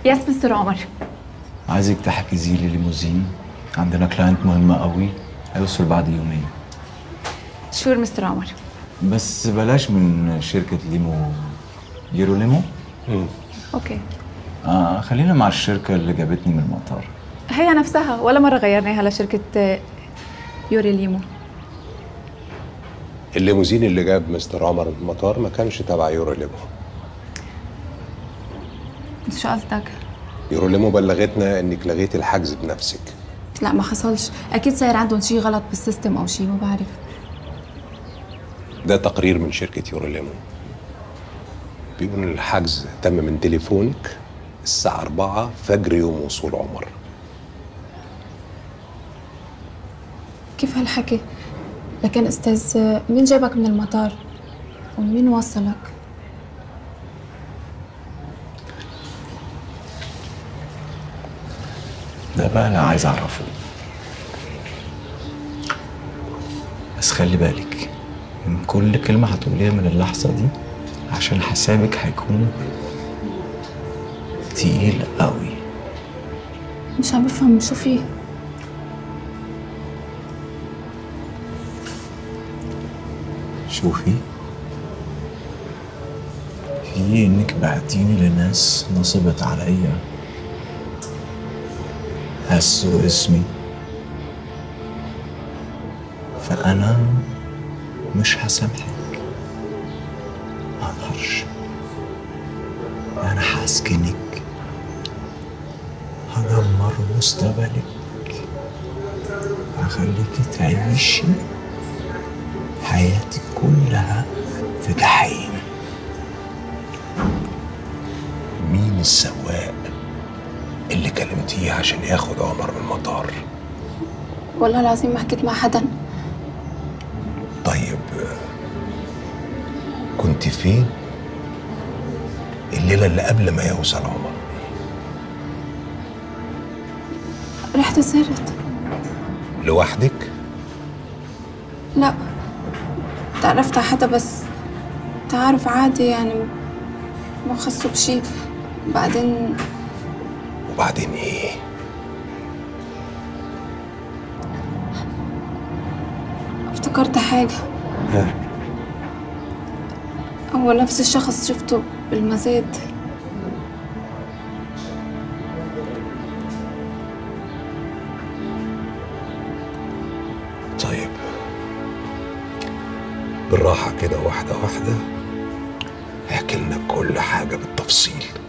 يس مستر عمر. عايزك تحجزي لي ليموزين، عندنا كلاينت مهمة قوي هيوصل بعد يومين. شور مستر عمر. بس بلاش من شركة يورو ليمو. اوكي. خلينا مع الشركة اللي جابتني من المطار. هي نفسها، ولا مرة غيرناها لشركة يوري ليمو. الليموزين اللي جاب مستر عمر من المطار ما كانش تبع يورو ليمو. شو قصدك؟ يورو ليمو بلغتنا انك لغيتي الحجز بنفسك. لا ما حصلش، اكيد صاير عندهم شيء غلط بالسيستم او شيء، ما بعرف. ده تقرير من شركة يورو ليمو بيقول ان الحجز تم من تليفونك الساعة 4 فجر يوم وصول عمر. كيف هالحكي؟ لكن استاذ مين جابك من المطار؟ ومين وصلك؟ ده بقى انا عايز اعرفه. بس خلي بالك من كل كلمة هتقوليها من اللحظة دي، عشان حسابك هيكون تقيل قوي. مش عم بفهم شو فيه. شوفي، في انك بعتيني لناس نصبت عليا، هسوا اسمي، فانا مش هسامحك. مقدرش. انا هسجنك، هدمر مستقبلك، هخليكي تعيشي حياتك كلها في جحيم. مين السواق اللي كلمتيه عشان ياخد عمر من المطار؟ والله العظيم ما حكيت مع حدا. طيب كنت فين الليلة اللي قبل ما يوصل عمر؟ رحت سهرت. لوحدك؟ لا، تعرفت على حدا بس تعرف عادي يعني، ما خصو بشي. وبعدين ايه؟ افتكرت حاجة. هو نفس الشخص شفته بالمزاد. طيب بالراحة كده، واحدة واحدة، احكي لنا كل حاجة بالتفصيل.